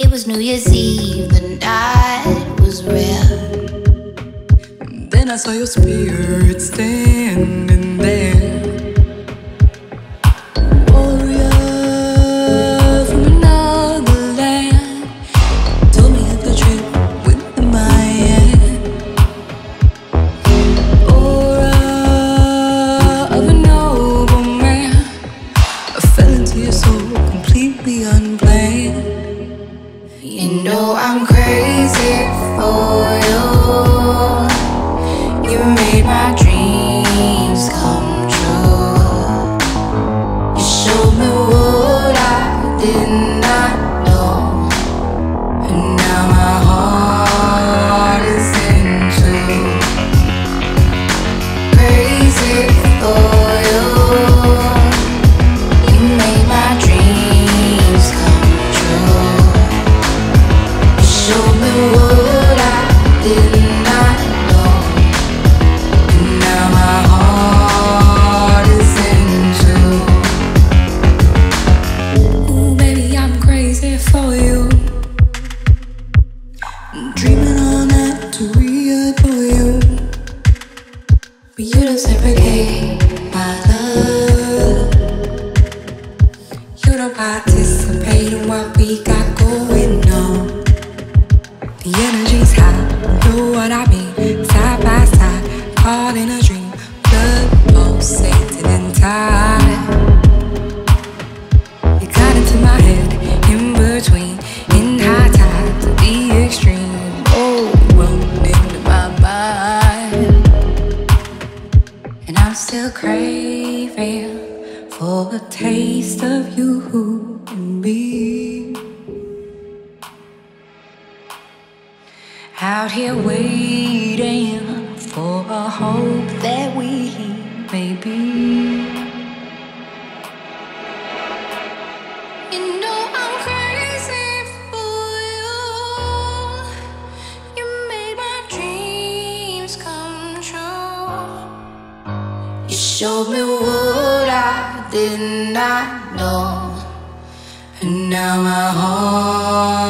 It was New Year's Eve, the night was red. Then I saw your spirit standing there. Warrior from another land, told me of the trip with the Mayan. Aura of a noble man, I fell into your soul completely unplanned. You know I'm crazy for you. You made my dreams come true. You showed me what I did not know, and now my heart is in tune. Crazy for you. You made my dreams come true. You showed me what I did not know, and now my heart is in tune. Ooh, baby, I'm crazy for you. I'm dreaming all night to re-adore you, But you don't reciprocate my love. you don't participate in what we got going on. The energy's high, know what I mean. Side by side, caught in a dream, blood pulsating in time. You got into my head, in between, in high tide to the extreme. Oh, run into my mind, and I'm still craving for a taste of you and me. Out here waiting for a hope that we may be. You know I'm crazy for you. You made my dreams come true. You showed me what I did not know, and now my heart